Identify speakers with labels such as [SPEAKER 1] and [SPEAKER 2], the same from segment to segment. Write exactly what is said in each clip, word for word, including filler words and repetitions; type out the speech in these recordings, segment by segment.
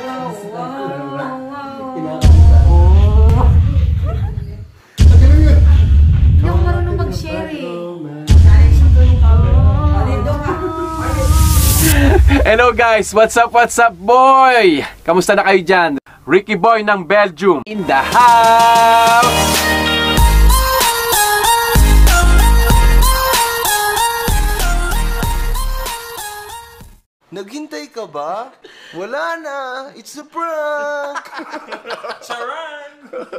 [SPEAKER 1] Hindi ako marunong mag-share eh.
[SPEAKER 2] Hello guys, what's up, what's up boy? Kamusta na kayo dyan? Ricky Boy ng Belgium in the house!
[SPEAKER 3] Naghintay ka ba? Wala na! It's a prank!
[SPEAKER 2] Charan!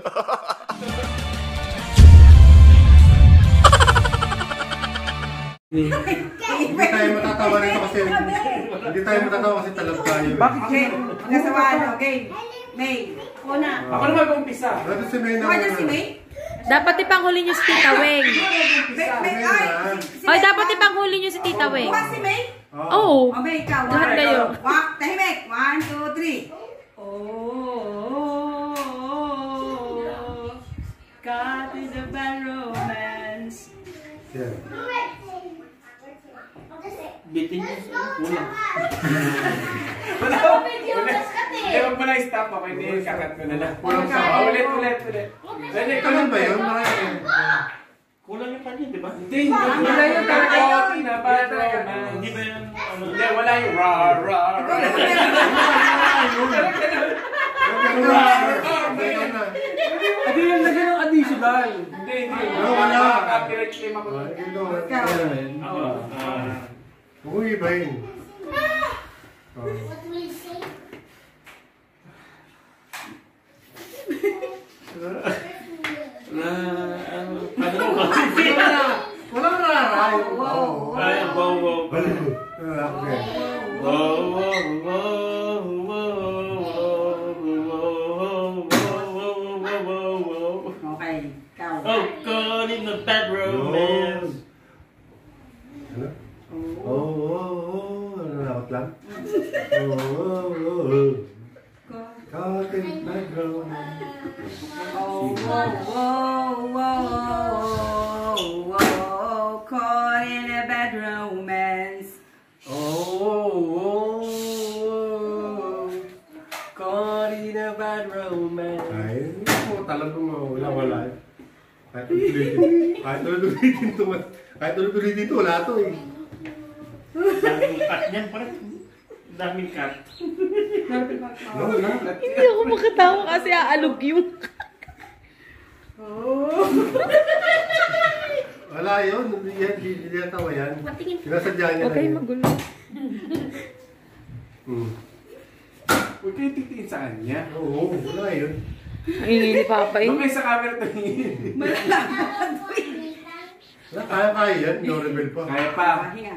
[SPEAKER 4] Hindi tayo matatawa nito kasi hindi tayo matatawa kasi talab tayo.
[SPEAKER 2] Bakit?
[SPEAKER 5] Okay, nasa ano, okay. May, ako na.
[SPEAKER 2] Ako naman mag-umpisa.
[SPEAKER 4] Ano si May na?
[SPEAKER 5] Ano si May?
[SPEAKER 1] Dapat ipanghuli niyo si Tita Weng.
[SPEAKER 5] May, May, ay, si
[SPEAKER 1] Ay, dapat ipanghuli niyo si Tita Weng.
[SPEAKER 5] Bukas si May?
[SPEAKER 1] Oo.
[SPEAKER 5] O, May, ikaw.
[SPEAKER 1] Lahat kayo.
[SPEAKER 5] Wak, tahimik. One, two, three. Oh, God is a bad romance.
[SPEAKER 4] Yeah.
[SPEAKER 2] Bitin niyo. Kulang. Wala. Hindi, huwag mo na i-stop ako. Hindi, kakat ko na lang.
[SPEAKER 4] Kulang sa...
[SPEAKER 2] Ah, ulit, ulit, ulit.
[SPEAKER 4] Kalan ba yun?
[SPEAKER 2] Kulang yung kanya, di ba? Hindi, hindi. Wala yung karaoke na. Hindi ba yung... Hindi, wala yung ra, ra, ra. Hindi yung lagyan ng additional. Hindi, hindi.
[SPEAKER 4] Wala.
[SPEAKER 2] Copyright claim ako.
[SPEAKER 4] Huwag mo ibahin.
[SPEAKER 6] What will you say?
[SPEAKER 4] Walang raray.
[SPEAKER 2] Ay, wow, wow.
[SPEAKER 4] Okay.
[SPEAKER 2] Wow, wow, wow, wow.
[SPEAKER 5] Okay, ikaw.
[SPEAKER 2] Oh, God in the bad romance.
[SPEAKER 4] Ano? Oh, oh, oh. Ano nakot lang? Oh, oh, oh. Caught in bad romance.
[SPEAKER 5] Oh, whoa, whoa, whoa, whoa, caught in a bad romance.
[SPEAKER 2] Oh, oh, oh. Caught in a bad romance.
[SPEAKER 4] Ay, mo talagang mawala-wala. Kahit ulit-ulitin. Kahit ulit-ulitin ito. Kahit ulit-ulitin ito, wala ito eh.
[SPEAKER 2] Daming cut niyan, parang daming cut.
[SPEAKER 4] No, wala.
[SPEAKER 1] Hindi ako makatawa kasi aalog yung...
[SPEAKER 4] Wala yun. Hindi yan. Hindi natawa yan. Sinasadya niya
[SPEAKER 1] Okay,
[SPEAKER 4] lang.
[SPEAKER 1] magulo.
[SPEAKER 4] Hmm.
[SPEAKER 2] Huwag kayo titiin sa kanya.
[SPEAKER 4] Oo, wala yun.
[SPEAKER 1] Ang ingay ni Papa
[SPEAKER 2] Huwag
[SPEAKER 1] yun.
[SPEAKER 2] kayo sa camera tumingin.
[SPEAKER 4] Wala, kaya-kaya yan. No rebel pa.
[SPEAKER 2] Kaya pa.
[SPEAKER 5] Pahinga.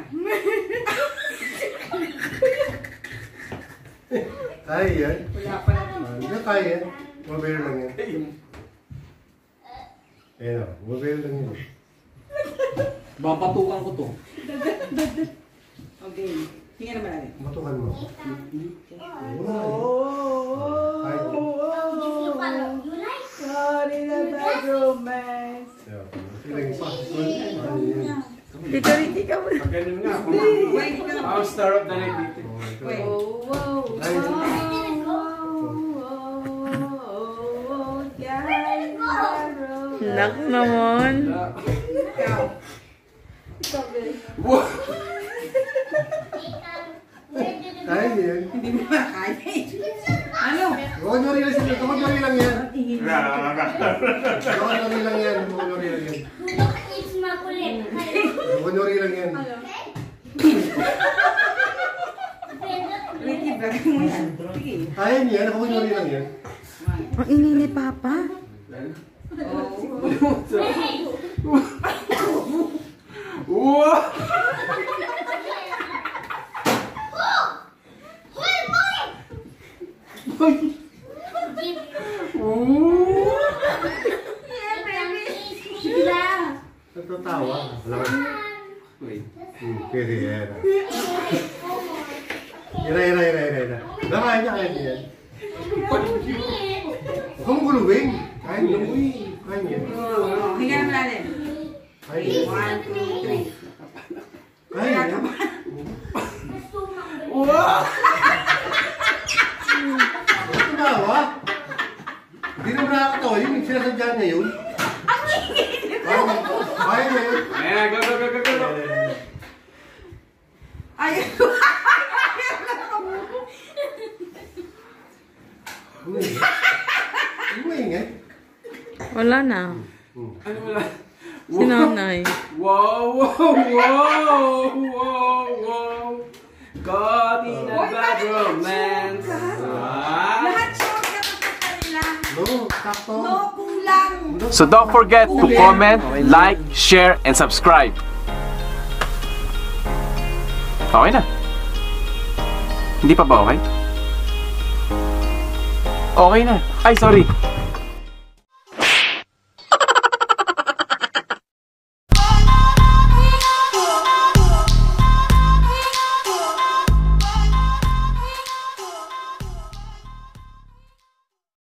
[SPEAKER 4] Kaya yan.
[SPEAKER 5] Wala pa na.
[SPEAKER 4] Ah, Hindi kaya yan. Mobile lang yan. Ayan o, mobile lang yan.
[SPEAKER 2] Mapatukan ko to.
[SPEAKER 5] Okay, hinga naman natin.
[SPEAKER 4] Matukan mo. Wala
[SPEAKER 5] Oh,
[SPEAKER 4] yun.
[SPEAKER 6] You like?
[SPEAKER 5] caught in a bad romance.
[SPEAKER 4] Yeah, feeling possible. Ano yan?
[SPEAKER 1] Tita Ricky ka mo.
[SPEAKER 2] Pag ganun nga.
[SPEAKER 5] Wait, ka naman.
[SPEAKER 2] Ako star of the night dito.
[SPEAKER 5] Wait.
[SPEAKER 1] Oh, wow,
[SPEAKER 4] Ay,
[SPEAKER 1] Nak naman.
[SPEAKER 5] Ikaw.
[SPEAKER 4] kaya yan.
[SPEAKER 5] Hindi mo makakaya eh. Ano?
[SPEAKER 4] Kukunyori lang sila. Kukunyori lang yan. Kukunyori lang yan. Kukunyori lang yan.
[SPEAKER 6] It's makulit.
[SPEAKER 4] Kukunyori lang yan.
[SPEAKER 5] Ricky, bagay mo yan. Sige.
[SPEAKER 4] Kaya niya. Kukunyori lang yan.
[SPEAKER 1] Ang ingay ni Papa.
[SPEAKER 2] Wow!
[SPEAKER 4] Natatawa. Alam mo.
[SPEAKER 2] Wait.
[SPEAKER 4] Hmm, pwede yan. Ira, ira, ira, ira, ira. Nakaya niya, kaya niya yan. Huwag mong guluwing. Kaya niya. Kaya niya.
[SPEAKER 5] Hinga naman natin.
[SPEAKER 4] Kaya niya.
[SPEAKER 5] One, two, three.
[SPEAKER 4] Kaya niya.
[SPEAKER 2] Wow!
[SPEAKER 4] sinasadya niya yun. Kaya kaya niya yun.
[SPEAKER 2] Eh, go, go, go, go, go, go.
[SPEAKER 5] Ay,
[SPEAKER 4] Ano ba ingay?
[SPEAKER 1] Wala na.
[SPEAKER 2] Ano wala?
[SPEAKER 1] Si nanay.
[SPEAKER 2] Wow, wow, wow, wow, wow. Caught in a bad romance. Ah.
[SPEAKER 5] lahat shortcut ang kanila.
[SPEAKER 4] No, sakto.
[SPEAKER 5] No, kulang.
[SPEAKER 6] So don't forget to comment, like, share, and subscribe. Okay na. Hindi pa ba okay? Okay na. Ay, sorry.